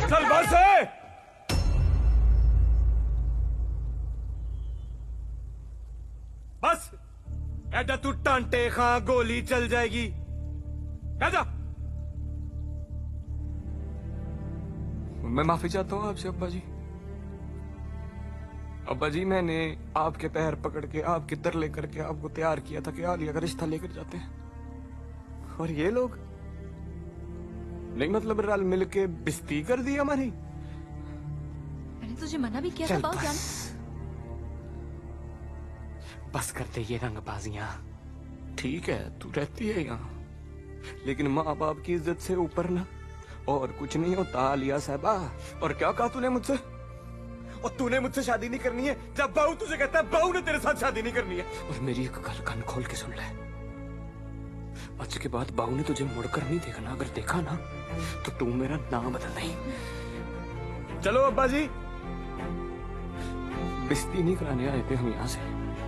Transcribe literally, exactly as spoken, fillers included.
चल बस है। बस ऐडा तू टांटे खां गोली चल जाएगी। जा। मैं माफी चाहता हूँ आपसे अब्बा जी। अब्बा जी मैंने आपके पैर पकड़ के आपके दर लेकर के आपको तैयार किया था कि आलिया का रिश्ता लेकर जाते हैं, और ये लोग नहीं मतलब रल मिल के बिस्ती कर दी हमारी। मैंने तुझे मना भी किया था बाबू जान। बस करते ये रंगबाजियां। ठीक है तू रहती है यहाँ, लेकिन माँ बाप की इज्जत से ऊपर ना और कुछ नहीं होता आलिया साहबा। और क्या कहा तूने मुझसे? और तूने मुझसे शादी नहीं करनी है जब बहू तुझे कहता है बहू ने तेरे साथ शादी नहीं करनी है। और मेरी एक गल कान खोल के सुन ले, आज के बाद बहू ने तुझे मुड़कर नहीं देखना, अगर देखा ना तो तू मेरा नाम बदल नहीं। चलो अब्बा जी, बिस्ती नहीं कराने आए थे हम यहाँ से।